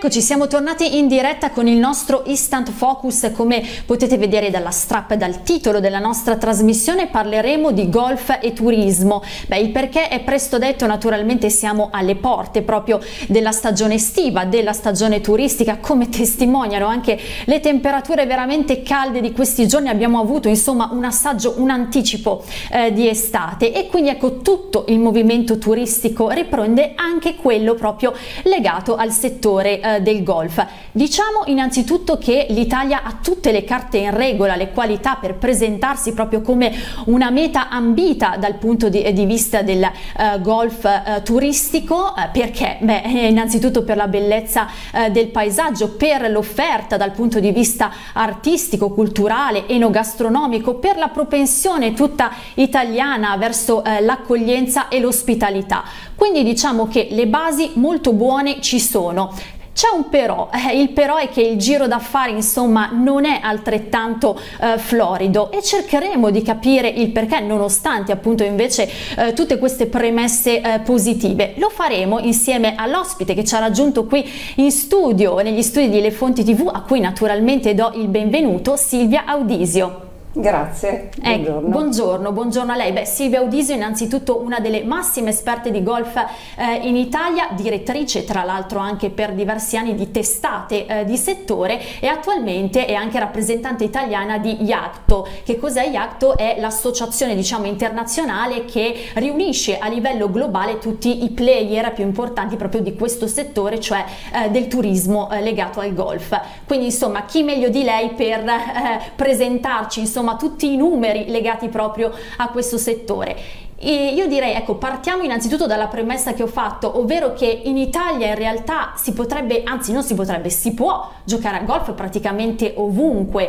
Eccoci, siamo tornati in diretta con il nostro Instant Focus. Come potete vedere dalla strap e dal titolo della nostra trasmissione, parleremo di golf e turismo. Il perché è presto detto, naturalmente siamo alle porte proprio della stagione estiva, della stagione turistica, come testimoniano anche le temperature veramente calde di questi giorni. Abbiamo avuto insomma un assaggio, un anticipo di estate, e quindi ecco, tutto il movimento turistico riprende, anche quello proprio legato al settore del golf. Diciamo innanzitutto che l'Italia ha tutte le carte in regola, le qualità per presentarsi proprio come una meta ambita dal punto di vista del golf turistico. Perché? Innanzitutto per la bellezza del paesaggio, per l'offerta dal punto di vista artistico, culturale, enogastronomico, per la propensione tutta italiana verso l'accoglienza e l'ospitalità. Quindi diciamo che le basi molto buone ci sono. C'è un però, il però è che il giro d'affari insomma non è altrettanto florido, e cercheremo di capire il perché, nonostante appunto invece tutte queste premesse positive. Lo faremo insieme all'ospite che ci ha raggiunto qui in studio, negli studi di Le Fonti TV, a cui naturalmente do il benvenuto, Silvia Audisio. Grazie, buongiorno. Buongiorno a lei. Silvia Audisio, innanzitutto una delle massime esperte di golf in Italia, direttrice tra l'altro anche per diversi anni di testate di settore, e attualmente è anche rappresentante italiana di IACTO. Che cos'è IACTO? È l'associazione, diciamo, internazionale che riunisce a livello globale tutti i player più importanti proprio di questo settore, cioè del turismo legato al golf. Quindi insomma, chi meglio di lei per presentarci insomma tutti i numeri legati proprio a questo settore. E io direi, ecco, partiamo innanzitutto dalla premessa che ho fatto, ovvero che in Italia in realtà si potrebbe, anzi non si potrebbe, si può giocare a golf praticamente ovunque,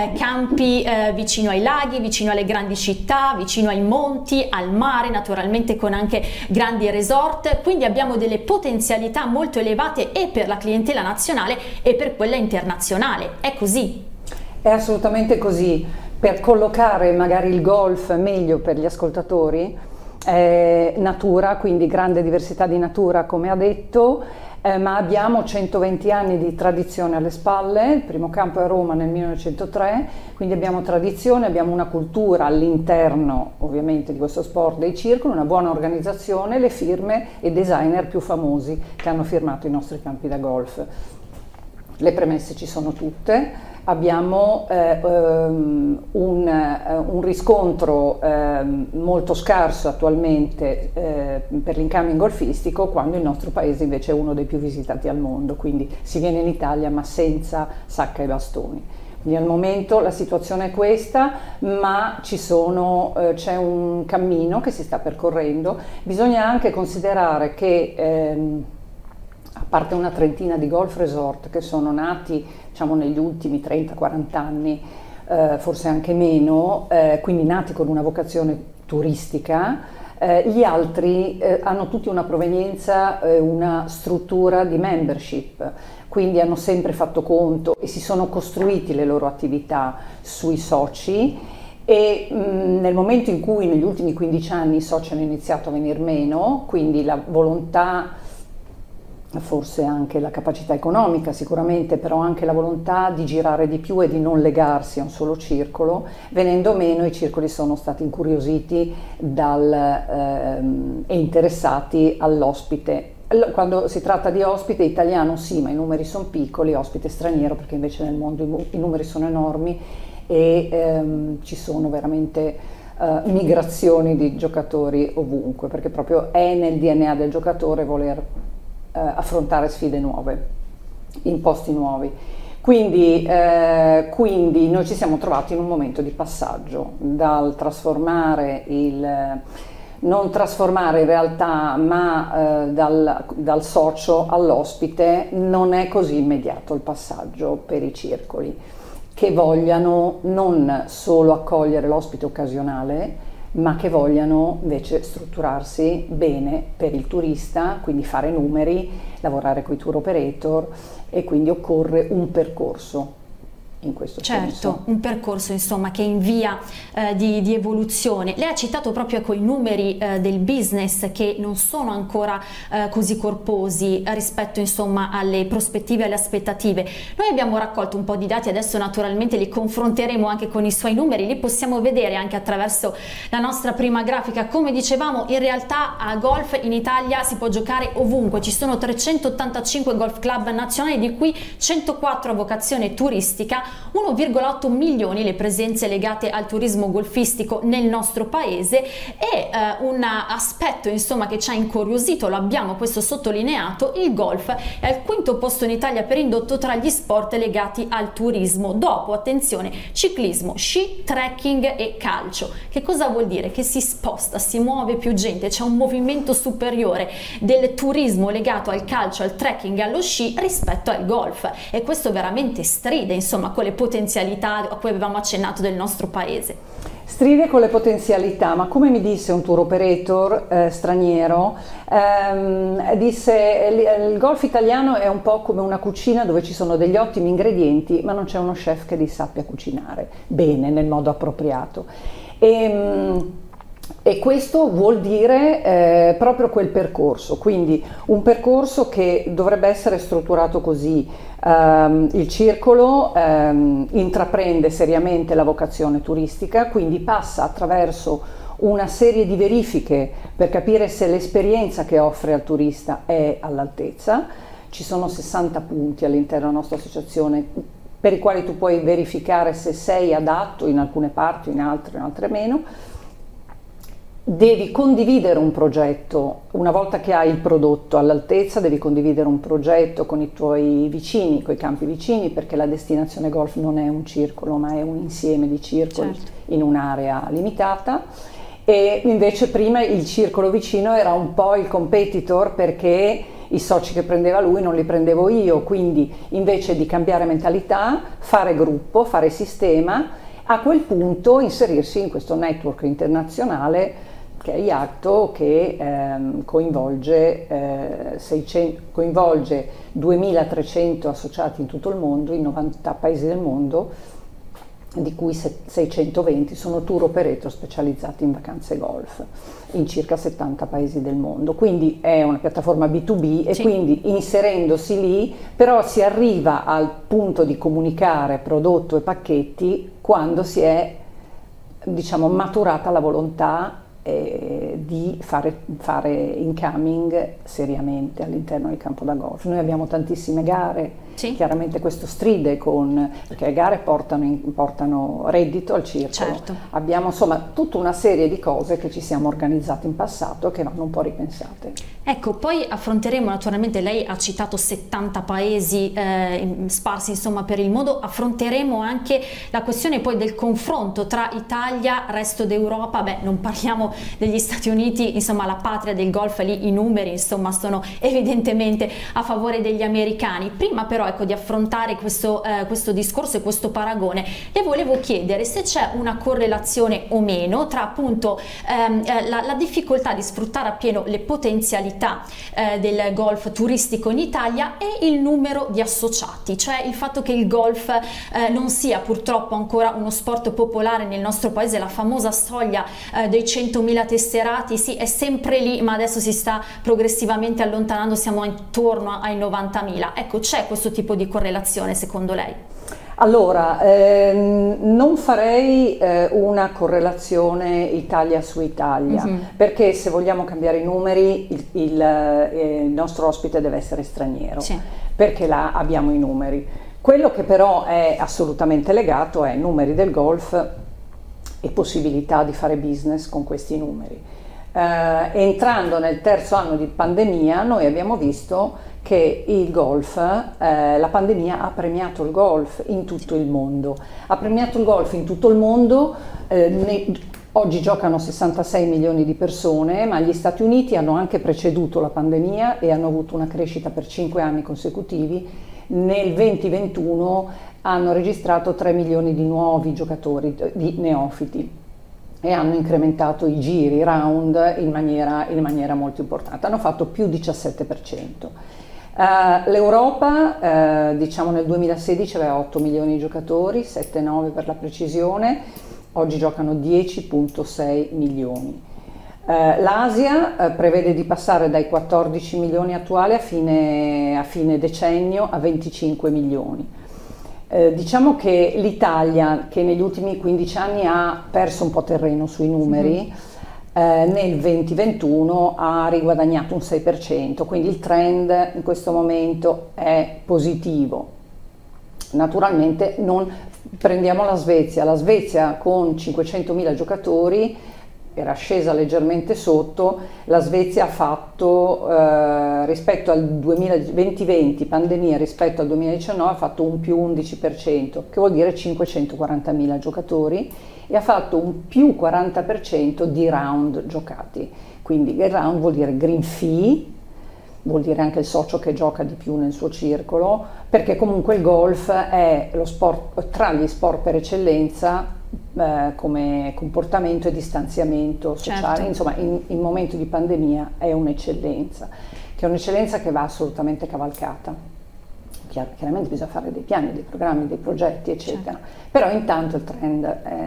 campi vicino ai laghi, vicino alle grandi città, vicino ai monti, al mare, naturalmente con anche grandi resort. Quindi abbiamo delle potenzialità molto elevate e per la clientela nazionale e per quella internazionale. È così? È assolutamente così. Per collocare magari il golf meglio per gli ascoltatori, natura, quindi grande diversità di natura come ha detto, ma abbiamo 120 anni di tradizione alle spalle. Il primo campo è a Roma nel 1903, quindi abbiamo tradizione, abbiamo una cultura all'interno ovviamente di questo sport dei circoli, una buona organizzazione, le firme e designer più famosi che hanno firmato i nostri campi da golf. Le premesse ci sono tutte. Abbiamo un riscontro molto scarso attualmente per l'incoming golfistico, quando il nostro paese invece è uno dei più visitati al mondo, quindi si viene in Italia ma senza sacca e bastoni. Quindi al momento la situazione è questa, ma c'è un cammino che si sta percorrendo. Bisogna anche considerare che a parte una trentina di golf resort che sono nati, diciamo, negli ultimi 30-40 anni, forse anche meno, quindi nati con una vocazione turistica, gli altri hanno tutti una provenienza, una struttura di membership, quindi hanno sempre fatto conto e si sono costruiti le loro attività sui soci. E nel momento in cui negli ultimi 15 anni i soci hanno iniziato a venir meno, quindi la volontà, forse anche la capacità economica sicuramente, però anche la volontà di girare di più e di non legarsi a un solo circolo, venendo meno i circoli sono stati incuriositi e interessati all'ospite. Quando si tratta di ospite italiano sì, ma i numeri sono piccoli, ospite straniero perché invece nel mondo i numeri sono enormi e ci sono veramente migrazioni di giocatori ovunque, perché proprio è nel DNA del giocatore voler affrontare sfide nuove, in posti nuovi. Quindi noi ci siamo trovati in un momento di passaggio dal non trasformare in realtà, ma dal socio all'ospite. Non è così immediato il passaggio per i circoli, che vogliano non solo accogliere l'ospite occasionale, ma che vogliano invece strutturarsi bene per il turista, quindi fare numeri, lavorare con i tour operator, e quindi occorre un percorso. in questo certo, senso. Un percorso insomma che è in via di evoluzione. Lei ha citato proprio i numeri del business che non sono ancora così corposi rispetto insomma alle prospettive e alle aspettative. Noi abbiamo raccolto un po' di dati, adesso naturalmente li confronteremo anche con i suoi numeri, li possiamo vedere anche attraverso la nostra prima grafica. Come dicevamo, in realtà a golf in Italia si può giocare ovunque, ci sono 385 golf club nazionali, di cui 104 a vocazione turistica, 1,8 milioni le presenze legate al turismo golfistico nel nostro paese, e un aspetto insomma che ci ha incuriosito, lo abbiamo questo sottolineato: il golf è al quinto posto in Italia per indotto tra gli sport legati al turismo, dopo, attenzione, ciclismo, sci, trekking e calcio. Che cosa vuol dire? Che si sposta, si muove più gente, c'è un movimento superiore del turismo legato al calcio, al trekking e allo sci rispetto al golf, e questo veramente stride insomma con le potenzialità a cui avevamo accennato del nostro paese. Stride con le potenzialità, ma come mi disse un tour operator straniero, disse il golf italiano è un po' come una cucina dove ci sono degli ottimi ingredienti, ma non c'è uno chef che li sappia cucinare bene, nel modo appropriato. E questo vuol dire proprio quel percorso, quindi un percorso che dovrebbe essere strutturato così: il circolo intraprende seriamente la vocazione turistica, quindi passa attraverso una serie di verifiche per capire se l'esperienza che offre al turista è all'altezza. Ci sono 60 punti all'interno della nostra associazione per i quali tu puoi verificare se sei adatto in alcune parti, in altre meno. Devi condividere un progetto, una volta che hai il prodotto all'altezza devi condividere un progetto con i tuoi vicini, con i campi vicini, perché la destinazione golf non è un circolo ma è un insieme di circoli, certo, in un'area limitata. E invece prima il circolo vicino era un po' il competitor, perché i soci che prendeva lui non li prendevo io, quindi invece di cambiare mentalità, fare gruppo, fare sistema, a quel punto inserirsi in questo network internazionale che è IACTO, che coinvolge 2.300 associati in tutto il mondo, in 90 paesi del mondo, di cui 620 sono tour operator specializzati in vacanze golf in circa 70 paesi del mondo. Quindi è una piattaforma B2B e sì, quindi inserendosi lì però si arriva al punto di comunicare prodotto e pacchetti quando si è, diciamo, maturata la volontà di fare incoming seriamente all'interno del campo da golf. Noi abbiamo tantissime gare, sì, chiaramente questo stride perché le gare portano reddito al circolo, certo. Abbiamo insomma tutta una serie di cose che ci siamo organizzati in passato e che vanno un po' ripensate. Ecco, poi affronteremo, naturalmente lei ha citato 70 paesi sparsi insomma per il mondo, affronteremo anche la questione poi del confronto tra Italia, resto d'Europa. Beh, non parliamo degli Stati Uniti, insomma la patria del golf, lì i numeri insomma sono evidentemente a favore degli americani. Prima però ecco di affrontare questo discorso e questo paragone, le volevo chiedere se c'è una correlazione o meno tra appunto la difficoltà di sfruttare appieno le potenzialità del golf turistico in Italia e il numero di associati, cioè il fatto che il golf non sia purtroppo ancora uno sport popolare nel nostro paese. La famosa soglia dei 100.000 tesserati, sì, è sempre lì, ma adesso si sta progressivamente allontanando, siamo intorno ai 90.000. Ecco, c'è questo tipo di correlazione secondo lei? Allora, non farei una correlazione Italia su Italia, perché se vogliamo cambiare i numeri il nostro ospite deve essere straniero, sì, perché là abbiamo i numeri. Quello che però è assolutamente legato è numeri del golf e possibilità di fare business con questi numeri. Entrando nel terzo anno di pandemia noi abbiamo visto che il golf, la pandemia ha premiato il golf in tutto il mondo, oggi giocano 66 milioni di persone, ma gli Stati Uniti hanno anche preceduto la pandemia e hanno avuto una crescita per 5 anni consecutivi. Nel 2021 hanno registrato 3 milioni di nuovi giocatori, di neofiti, e hanno incrementato i giri, i round in maniera molto importante, hanno fatto più 17%. L'Europa diciamo nel 2016 aveva 8 milioni di giocatori, 7,9 per la precisione, oggi giocano 10,6 milioni. L'Asia prevede di passare dai 14 milioni attuali a fine decennio a 25 milioni. Diciamo che l'Italia, che negli ultimi 15 anni ha perso un po' terreno sui numeri, nel 2021 ha riguadagnato un 6%, quindi il trend in questo momento è positivo. Naturalmente non prendiamo la Svezia con 500.000 giocatori era scesa leggermente sotto, la Svezia ha fatto rispetto al 2020 pandemia rispetto al 2019 ha fatto un più 11%, che vuol dire 540.000 giocatori, e ha fatto un più 40% di round giocati. Quindi il round vuol dire green fee, vuol dire anche il socio che gioca di più nel suo circolo, perché comunque il golf è lo sport tra gli sport per eccellenza come comportamento e distanziamento sociale. Certo. Insomma, in momento di pandemia è un'eccellenza, che è un'eccellenza che va assolutamente cavalcata. Chiaramente bisogna fare dei piani, dei programmi, dei progetti, eccetera. Certo. Però intanto il trend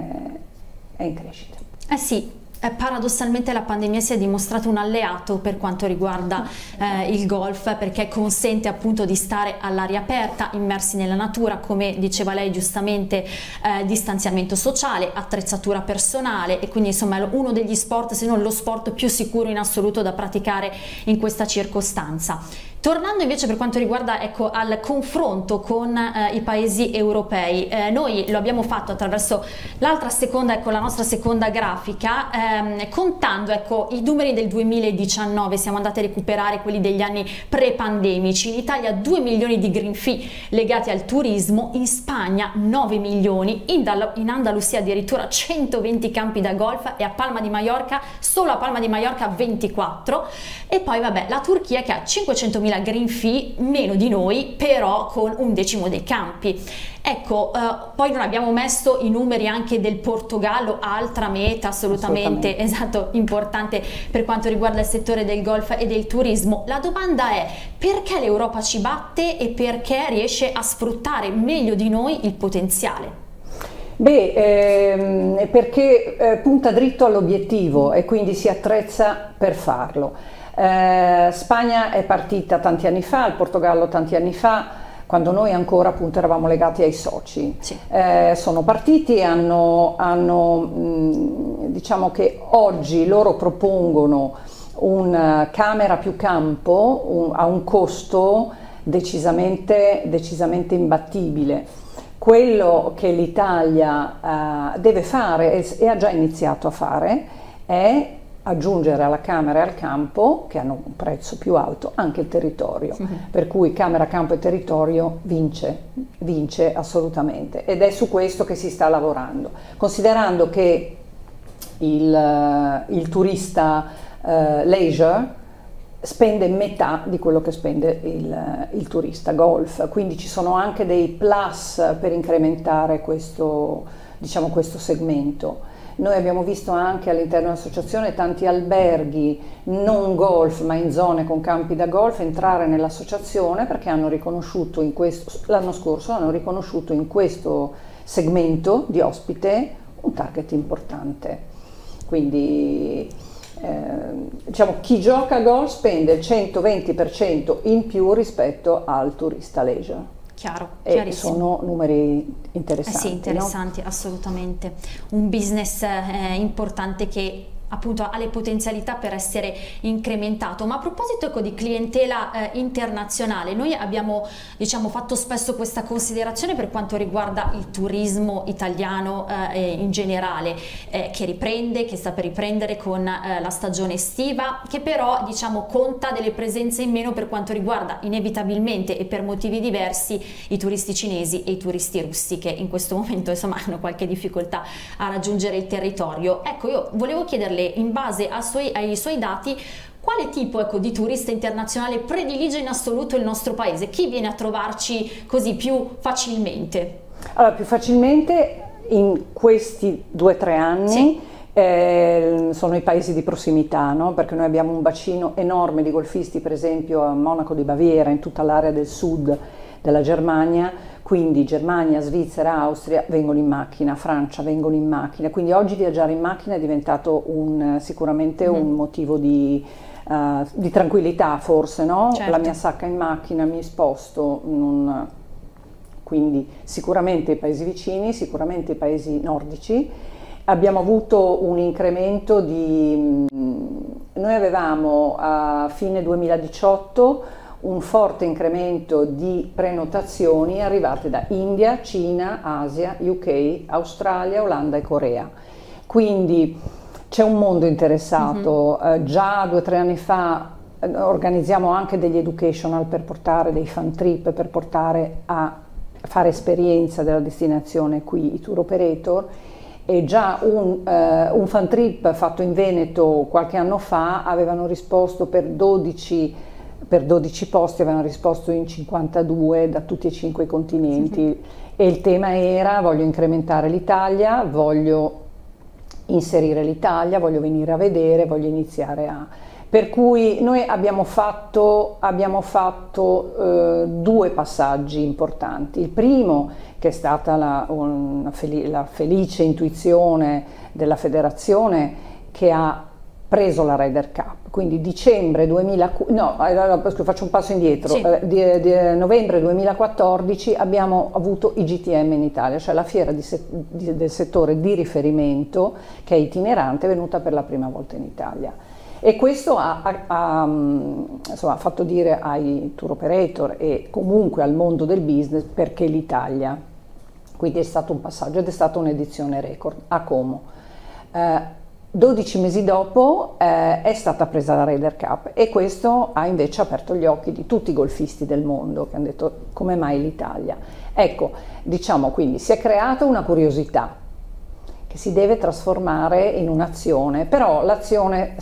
è in crescita. Eh sì. Paradossalmente la pandemia si è dimostrato un alleato per quanto riguarda il golf, perché consente appunto di stare all'aria aperta, immersi nella natura, come diceva lei giustamente, distanziamento sociale, attrezzatura personale, e quindi insomma è uno degli sport, se non lo sport più sicuro in assoluto da praticare in questa circostanza. Tornando invece per quanto riguarda al confronto con i paesi europei, noi lo abbiamo fatto attraverso la nostra seconda grafica, contando i numeri del 2019, siamo andati a recuperare quelli degli anni pre-pandemici. In Italia 2 milioni di green fee legati al turismo, in Spagna 9 milioni, in Andalusia addirittura 120 campi da golf, e a Palma di Mallorca, solo a Palma di Mallorca 24, e poi vabbè la Turchia che ha 500.000 green fee, meno di noi, però con 1/10 dei campi. Ecco, poi non abbiamo messo i numeri anche del Portogallo, altra meta assolutamente. Esatto, importante per quanto riguarda il settore del golf e del turismo. La domanda è: perché l'Europa ci batte e perché riesce a sfruttare meglio di noi il potenziale? Beh, perché punta dritto all'obiettivo e quindi si attrezza per farlo. Spagna è partita tanti anni fa, il Portogallo tanti anni fa, quando noi ancora appunto eravamo legati ai soci. Sì. Sono partiti e diciamo che oggi loro propongono un camera più campo a un costo decisamente imbattibile. Quello che l'Italia deve fare e ha già iniziato a fare è aggiungere alla camera e al campo, che hanno un prezzo più alto, anche il territorio. Per cui camera, campo e territorio vince assolutamente, ed è su questo che si sta lavorando, considerando che il turista leisure spende metà di quello che spende il turista golf, quindi ci sono anche dei plus per incrementare questo segmento. Noi abbiamo visto anche all'interno dell'associazione tanti alberghi non golf ma in zone con campi da golf entrare nell'associazione, perché hanno riconosciuto l'anno scorso hanno riconosciuto in questo segmento di ospite un target importante. Quindi chi gioca a golf spende il 120% in più rispetto al turista leisure. Chiaro, e sono numeri interessanti. Sì, interessanti, no? Assolutamente. Un business importante che appunto ha le potenzialità per essere incrementato. Ma a proposito di clientela internazionale, noi abbiamo fatto spesso questa considerazione per quanto riguarda il turismo italiano in generale, che riprende, che sta per riprendere con la stagione estiva, che però conta delle presenze in meno per quanto riguarda inevitabilmente e per motivi diversi i turisti cinesi e i turisti russi, che in questo momento insomma hanno qualche difficoltà a raggiungere il territorio. Ecco, io volevo chiederle, in base ai suoi dati, quale tipo di turista internazionale predilige in assoluto il nostro paese? Chi viene a trovarci così più facilmente? Allora, più facilmente in questi 2 o 3 anni, sì, sono i paesi di prossimità, no? Perché noi abbiamo un bacino enorme di golfisti, per esempio a Monaco di Baviera, in tutta l'area del sud della Germania, quindi Germania, Svizzera, Austria vengono in macchina, Francia vengono in macchina, quindi oggi viaggiare in macchina è diventato sicuramente un motivo di tranquillità forse, no? Certo. La mia sacca in macchina, mi sposto, quindi sicuramente i paesi vicini, sicuramente i paesi nordici. Abbiamo avuto un incremento noi avevamo a fine 2018 un forte incremento di prenotazioni arrivate da India, Cina, Asia, UK, Australia, Olanda e Corea. Quindi c'è un mondo interessato. Già 2 o 3 anni fa organizziamo anche degli educational per portare dei fan trip, per portare a fare esperienza della destinazione qui i tour operator. E già un fan trip fatto in Veneto qualche anno fa avevano risposto per 12 posti, avevano risposto in 52 da tutti e 5 i continenti. E il tema era: voglio incrementare l'Italia, voglio inserire l'Italia, voglio venire a vedere, voglio iniziare a... Per cui noi abbiamo fatto 2 passaggi importanti. Il primo, che è stata la felice intuizione della federazione, che ha preso la Ryder Cup, quindi dicembre 2014, faccio un passo indietro, sì. Novembre 2014 abbiamo avuto i GTM in Italia, cioè la fiera del settore di riferimento, che è itinerante, è venuta per la prima volta in Italia. E questo ha fatto dire ai tour operator e comunque al mondo del business perché l'Italia. Quindi è stato un passaggio ed è stata un'edizione record a Como. 12 mesi dopo è stata presa la Ryder Cup e questo ha invece aperto gli occhi di tutti i golfisti del mondo, che hanno detto: come mai l'Italia? Ecco, diciamo, quindi si è creata una curiosità che si deve trasformare in un'azione, però l'azione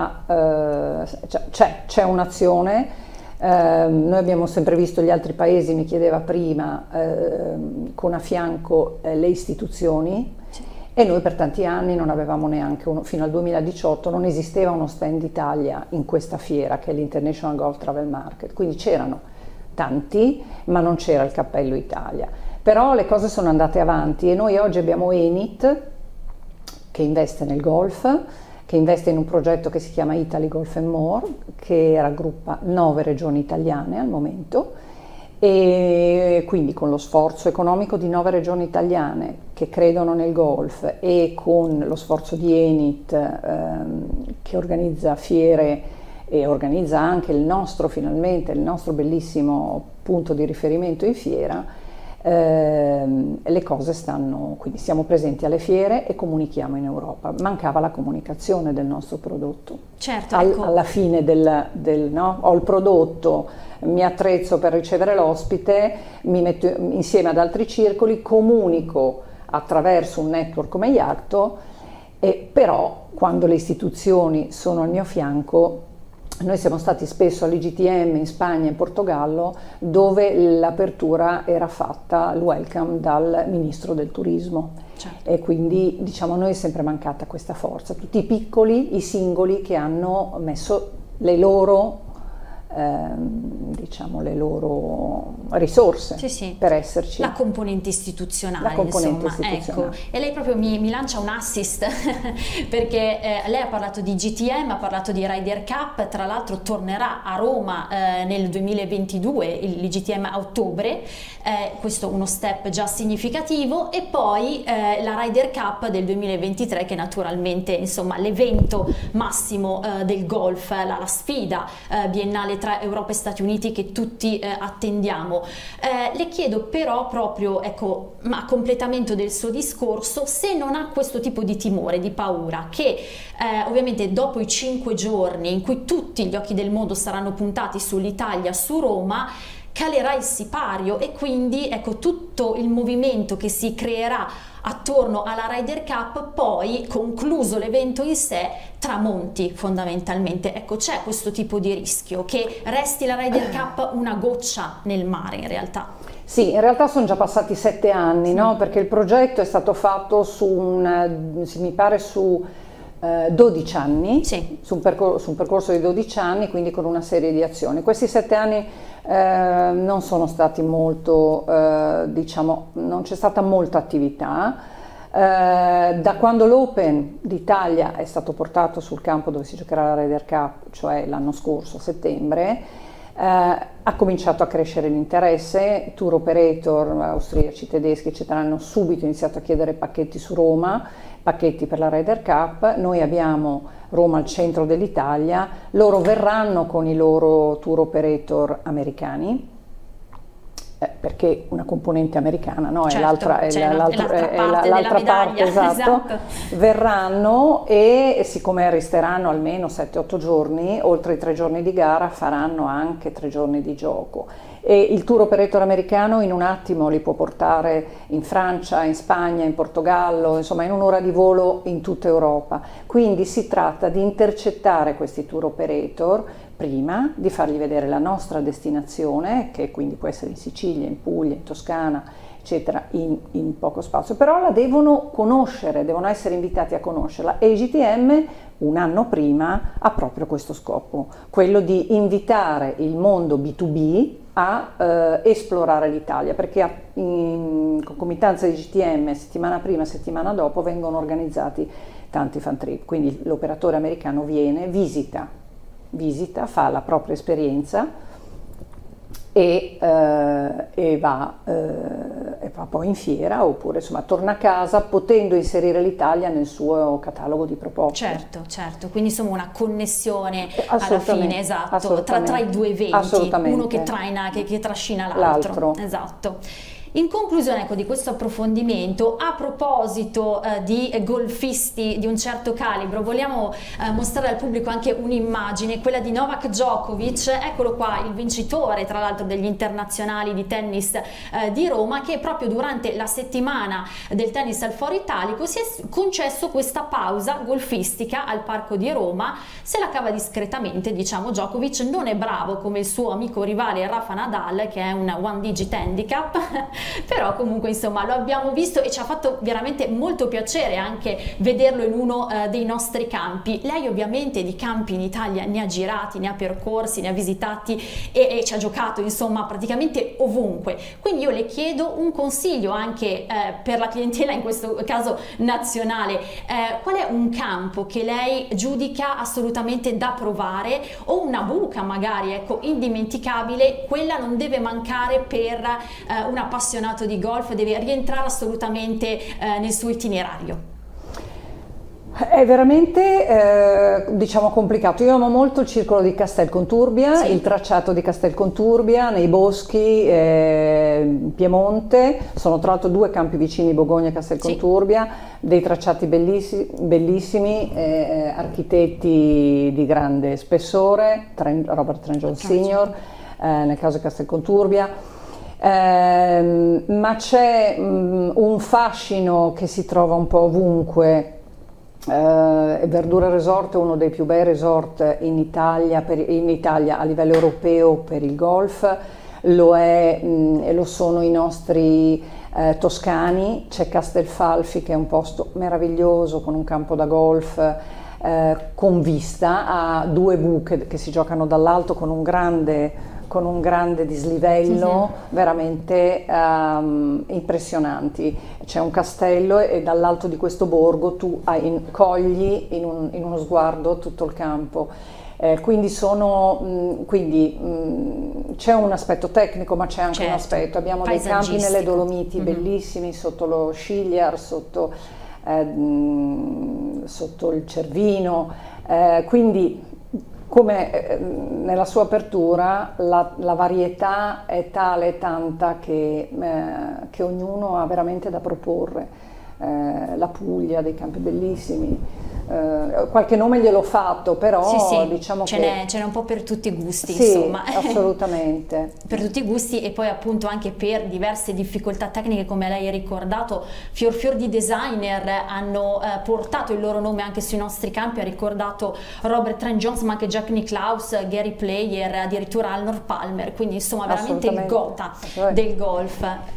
c'è un'azione. Noi abbiamo sempre visto gli altri paesi, mi chiedeva prima, con a fianco le istituzioni, e noi per tanti anni non avevamo neanche fino al 2018 non esisteva uno stand Italia in questa fiera, che è l'International Golf Travel Market, quindi c'erano tanti ma non c'era il cappello Italia. Però le cose sono andate avanti e noi oggi abbiamo Enit, che investe nel golf, che investe in un progetto che si chiama Italy Golf and More, che raggruppa 9 regioni italiane al momento, e quindi con lo sforzo economico di 9 regioni italiane che credono nel golf e con lo sforzo di Enit, che organizza fiere e organizza anche finalmente il nostro bellissimo punto di riferimento in fiera, le cose stanno, quindi siamo presenti alle fiere e comunichiamo in Europa. Mancava la comunicazione del nostro prodotto. Certo, ecco. Alla fine no? Ho il prodotto, mi attrezzo per ricevere l'ospite, mi metto insieme ad altri circoli, comunico attraverso un network come Iatto, e però quando le istituzioni sono al mio fianco. Noi siamo stati spesso all'IGTM in Spagna e in Portogallo, dove l'apertura era fatta, il welcome, dal ministro del turismo. Certo. E quindi diciamo a noi è sempre mancata questa forza, tutti i piccoli, i singoli che hanno messo le loro risorse, sì. per esserci. La componente istituzionale, insomma. Ecco. E lei proprio mi lancia un assist perché lei ha parlato di GTM, ha parlato di Ryder Cup, tra l'altro tornerà a Roma nel 2022, l'IGTM a ottobre, questo uno step già significativo, e poi la Ryder Cup del 2023, che naturalmente, insomma, l'evento massimo del golf, la sfida biennale tra Europa e Stati Uniti che tutti attendiamo. Le chiedo però proprio, ecco, a completamento del suo discorso, se non ha questo tipo di timore, di paura, che ovviamente dopo i 5 giorni in cui tutti gli occhi del mondo saranno puntati sull'Italia, su Roma, calerà il sipario e quindi, ecco, tutto il movimento che si creerà attorno alla Ryder Cup, poi concluso l'evento in sé, tramonti fondamentalmente. Ecco, c'è questo tipo di rischio che resti la Ryder Cup una goccia nel mare in realtà? Sì, in realtà sono già passati 7 anni, no? Perché il progetto è stato fatto su mi pare su 12 anni, sì, su un percorso di 12 anni, quindi con una serie di azioni. Questi 7 anni non sono stati molto, diciamo, non c'è stata molta attività. Da quando l'Open d'Italia è stato portato sul campo dove si giocherà la Ryder Cup, cioè l'anno scorso, a settembre, ha cominciato a crescere l'interesse. Tour operator austriaci, tedeschi, eccetera, hanno subito iniziato a chiedere pacchetti su Roma, pacchetti per la Ryder Cup. Noi abbiamo Roma al centro dell'Italia, loro verranno con i loro tour operator americani, perché una componente americana, no? Certo, è l'altra parte, esatto. Esatto. Verranno e siccome resteranno almeno 7-8 giorni, oltre i 3 giorni di gara faranno anche 3 giorni di gioco. E il tour operator americano in un attimo li può portare in Francia, in Spagna, in Portogallo, insomma in un'ora di volo in tutta Europa. Quindi si tratta di intercettare questi tour operator prima, di fargli vedere la nostra destinazione, che quindi può essere in Sicilia, in Puglia, in Toscana, eccetera, in poco spazio, però la devono conoscere, devono essere invitati a conoscerla, e IGTM un anno prima ha proprio questo scopo, quello di invitare il mondo B2B a esplorare l'Italia, perché in concomitanza di IGTM settimana prima, settimana dopo vengono organizzati tanti fan trip, quindi l'operatore americano viene, visita, fa la propria esperienza e va poi in fiera, oppure insomma torna a casa potendo inserire l'Italia nel suo catalogo di proposte. Certo, quindi insomma una connessione alla fine, esatto, tra i due eventi, uno che traina, che trascina l'altro. Esatto. In conclusione, ecco, di questo approfondimento, a proposito di golfisti di un certo calibro, vogliamo mostrare al pubblico anche un'immagine, quella di Novak Djokovic. Eccolo qua, il vincitore tra l'altro degli internazionali di tennis di Roma, che proprio durante la settimana del tennis al Foro Italico si è concesso questa pausa golfistica al Parco di Roma. Se la cava discretamente, diciamo. Djokovic non è bravo come il suo amico rivale Rafa Nadal, che è un one digit handicap, però comunque insomma lo abbiamo visto e ci ha fatto veramente molto piacere anche vederlo in uno dei nostri campi. Lei ovviamente di campi in Italia ne ha girati, ne ha percorsi, ne ha visitati e ci ha giocato insomma praticamente ovunque, quindi io le chiedo un consiglio anche per la clientela, in questo caso nazionale. Qual è un campo che lei giudica assolutamente da provare, o una buca magari, ecco, indimenticabile, quella non deve mancare per un appassionato di golf, deve rientrare assolutamente nel suo itinerario? È veramente diciamo complicato. Io amo molto il circolo di Castelconturbia, sì, il tracciato di Castelconturbia nei boschi in Piemonte. Sono tra l'altro 2 campi vicini, Bogogna e Castelconturbia, sì, dei tracciati bellissimi, architetti di grande spessore, Robert Trent Jones Sr. Nel caso di Castelconturbia. Ma c'è un fascino che si trova un po' ovunque. Verdura Resort è uno dei più bei resort in Italia a livello europeo per il golf, lo è e lo sono i nostri toscani. C'è Castelfalfi, che è un posto meraviglioso con un campo da golf con vista a 2 buche che si giocano dall'alto con un grande dislivello, sì, veramente impressionanti. C'è un castello e dall'alto di questo borgo tu cogli in uno sguardo tutto il campo. Quindi c'è un aspetto tecnico, ma c'è anche, certo, un aspetto. Abbiamo dei campi nelle Dolomiti bellissimi, sotto lo Sciliar, sotto il Cervino, quindi come nella sua apertura la varietà è tale e tanta che ognuno ha veramente da proporre. La Puglia, dei campi bellissimi, qualche nome gliel'ho fatto, però sì, diciamo ce n'è un po' per tutti i gusti, sì, insomma. Assolutamente. Per tutti i gusti, e poi appunto anche per diverse difficoltà tecniche, come lei ha ricordato. Fior di designer hanno portato il loro nome anche sui nostri campi, ha ricordato Robert Trent Jones, ma anche Jack Nicklaus, Gary Player, addirittura Arnold Palmer, quindi insomma veramente il gotha del golf.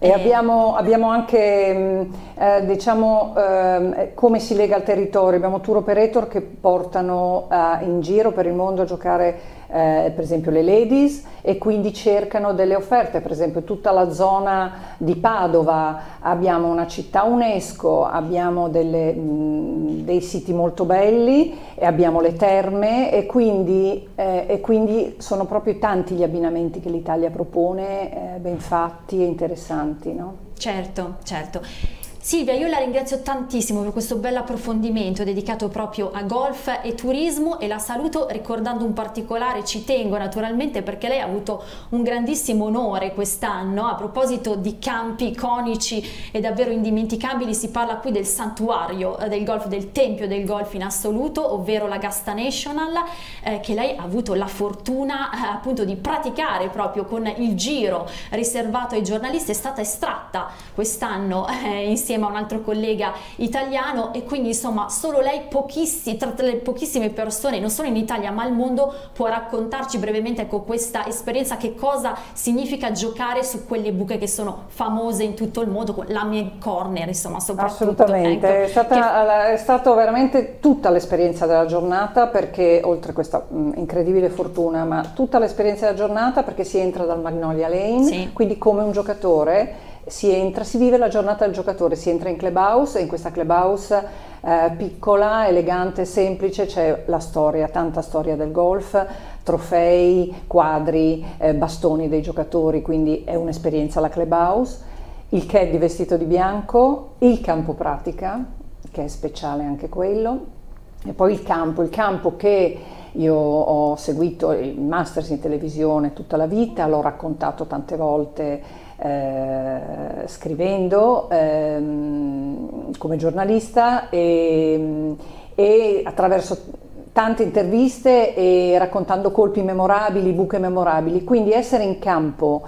E abbiamo anche, diciamo, come si lega al territorio, abbiamo tour operator che portano in giro per il mondo a giocare per esempio le ladies, e quindi cercano delle offerte, per esempio tutta la zona di Padova, abbiamo una città UNESCO, abbiamo dei siti molto belli e abbiamo le terme, e quindi sono proprio tanti gli abbinamenti che l'Italia propone, ben fatti e interessanti, no? Certo, certo. Silvia, io la ringrazio tantissimo per questo bel approfondimento dedicato proprio a golf e turismo, e la saluto ricordando un particolare, ci tengo naturalmente perché lei ha avuto un grandissimo onore quest'anno. A proposito di campi iconici e davvero indimenticabili, si parla qui del santuario del golf, del tempio del golf in assoluto, ovvero l'Augusta National, che lei ha avuto la fortuna appunto di praticare proprio con il giro riservato ai giornalisti. È stata estratta quest'anno insieme a un altro collega italiano, e quindi insomma solo lei, tra le pochissime persone non solo in Italia ma al mondo, può raccontarci brevemente, ecco, questa esperienza, che cosa significa giocare su quelle buche che sono famose in tutto il mondo, con la mia corner, insomma, soprattutto. Assolutamente, ecco, è stata veramente tutta l'esperienza della giornata, perché oltre a questa incredibile fortuna, ma tutta l'esperienza della giornata, perché si entra dal Magnolia Lane, sì, quindi come un giocatore si vive la giornata del giocatore, si entra in clubhouse, e in questa clubhouse piccola, elegante, semplice, c'è la storia, tanta storia del golf, trofei, quadri, bastoni dei giocatori, quindi è un'esperienza la clubhouse, il caddy vestito di bianco, il campo pratica, che è speciale anche quello, e poi il campo che io ho seguito, il Masters in televisione tutta la vita, l'ho raccontato tante volte scrivendo come giornalista, e attraverso tante interviste e raccontando colpi memorabili, buche memorabili. Quindi essere in campo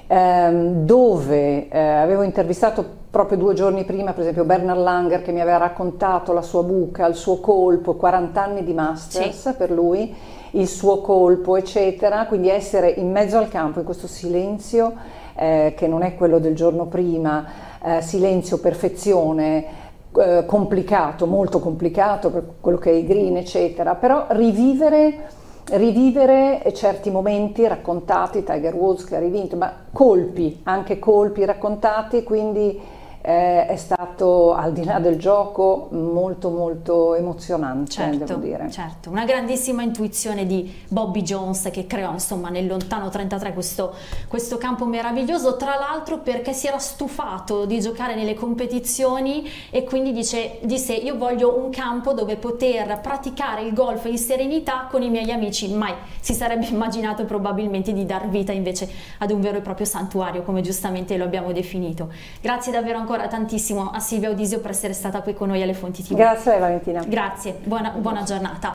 dove avevo intervistato proprio 2 giorni prima per esempio Bernard Langer, che mi aveva raccontato la sua buca, il suo colpo, 40 anni di Masters, sì, per lui, il suo colpo eccetera, quindi essere in mezzo al campo in questo silenzio che non è quello del giorno prima, silenzio, perfezione, complicato, molto complicato per quello che è i green eccetera, però rivivere certi momenti raccontati, Tiger Woods che ha rivinto, ma anche colpi raccontati, quindi è stato, al di là del gioco, molto molto emozionante, certo, devo dire. Certo, una grandissima intuizione di Bobby Jones, che creò insomma nel lontano 33 questo campo meraviglioso, tra l'altro perché si era stufato di giocare nelle competizioni, e quindi disse io voglio un campo dove poter praticare il golf in serenità con i miei amici. Mai si sarebbe immaginato probabilmente di dar vita invece ad un vero e proprio santuario, come giustamente lo abbiamo definito. Grazie davvero ancora tantissimo a Silvia Audisio per essere stata qui con noi alle Fonti TV. Grazie Valentina. Grazie, buona giornata.